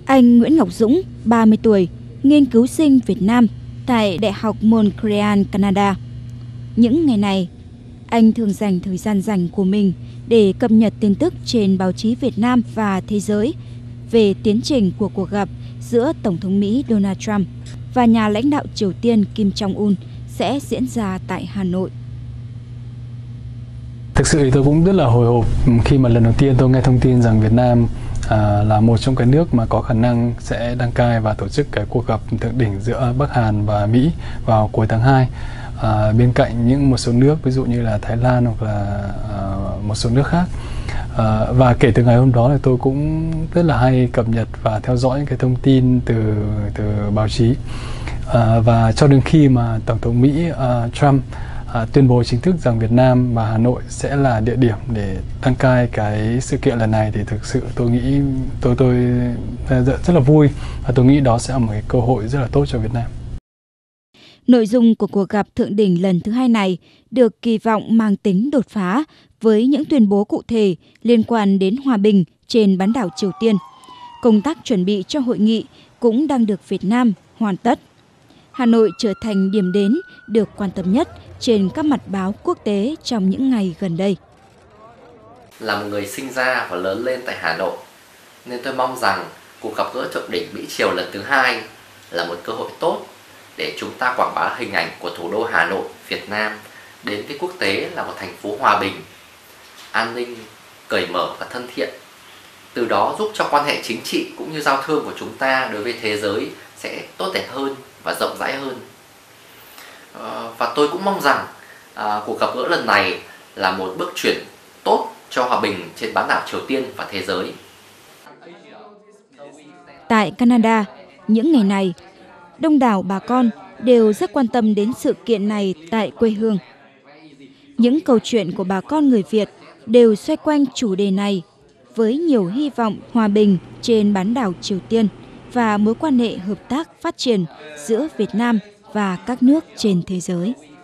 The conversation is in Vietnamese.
Anh Nguyễn Ngọc Dũng, 30 tuổi, nghiên cứu sinh Việt Nam tại Đại học Montreal, Canada. Những ngày này, anh thường dành thời gian rảnh của mình để cập nhật tin tức trên báo chí Việt Nam và thế giới về tiến trình của cuộc gặp giữa Tổng thống Mỹ Donald Trump và nhà lãnh đạo Triều Tiên Kim Jong-un sẽ diễn ra tại Hà Nội. Thực sự thì tôi cũng rất là hồi hộp khi mà lần đầu tiên tôi nghe thông tin rằng Việt Nam là một trong cái nước mà có khả năng sẽ đăng cai và tổ chức cái cuộc gặp thượng đỉnh giữa Bắc Hàn và Mỹ vào cuối tháng 2. Bên cạnh một số nước ví dụ như là Thái Lan hoặc là một số nước khác. Và kể từ ngày hôm đó thì tôi cũng rất là hay cập nhật và theo dõi cái thông tin từ báo chí. Và cho đến khi mà Tổng thống Mỹ Trump tuyên bố chính thức rằng Việt Nam và Hà Nội sẽ là địa điểm để đăng cai cái sự kiện lần này thì thực sự tôi nghĩ tôi rất là vui và tôi nghĩ đó sẽ là một cái cơ hội rất là tốt cho Việt Nam. Nội dung của cuộc gặp thượng đỉnh lần thứ hai này được kỳ vọng mang tính đột phá với những tuyên bố cụ thể liên quan đến hòa bình trên bán đảo Triều Tiên. Công tác chuẩn bị cho hội nghị cũng đang được Việt Nam hoàn tất. Hà Nội trở thành điểm đến được quan tâm nhất trên các mặt báo quốc tế trong những ngày gần đây. Là một người sinh ra và lớn lên tại Hà Nội, nên tôi mong rằng cuộc gặp gỡ thượng đỉnh Mỹ Triều lần thứ hai là một cơ hội tốt để chúng ta quảng bá hình ảnh của thủ đô Hà Nội, Việt Nam đến với quốc tế là một thành phố hòa bình, an ninh, cởi mở và thân thiện. Từ đó giúp cho quan hệ chính trị cũng như giao thương của chúng ta đối với thế giới sẽ tốt đẹp hơn và rộng rãi hơn. Và tôi cũng mong rằng cuộc gặp gỡ lần này là một bước chuyển tốt cho hòa bình trên bán đảo Triều Tiên và thế giới. Tại Canada, những ngày này, đông đảo bà con đều rất quan tâm đến sự kiện này tại quê hương. Những câu chuyện của bà con người Việt đều xoay quanh chủ đề này với nhiều hy vọng hòa bình trên bán đảo Triều Tiên và mối quan hệ hợp tác phát triển giữa Việt Nam và các nước trên thế giới.